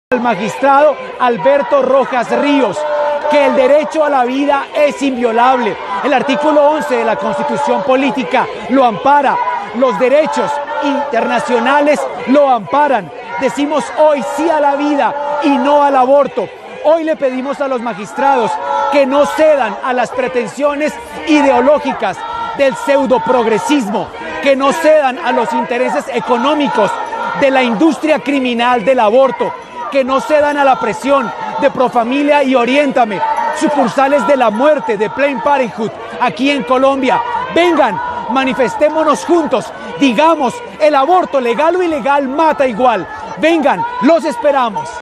Al magistrado Alberto Rojas Ríos, que el derecho a la vida es inviolable. El artículo 11 de la Constitución Política lo ampara. Los derechos internacionales lo amparan. Decimos hoy sí a la vida y no al aborto. Hoy le pedimos a los magistrados que no cedan a las pretensiones ideológicas del pseudoprogresismo, que no cedan a los intereses económicos de la industria criminal del aborto, que no cedan a la presión de Profamilia y Oriéntame, sucursales de la muerte de Planned Parenthood aquí en Colombia. Vengan, manifestémonos juntos, digamos, el aborto legal o ilegal mata igual. Vengan, los esperamos.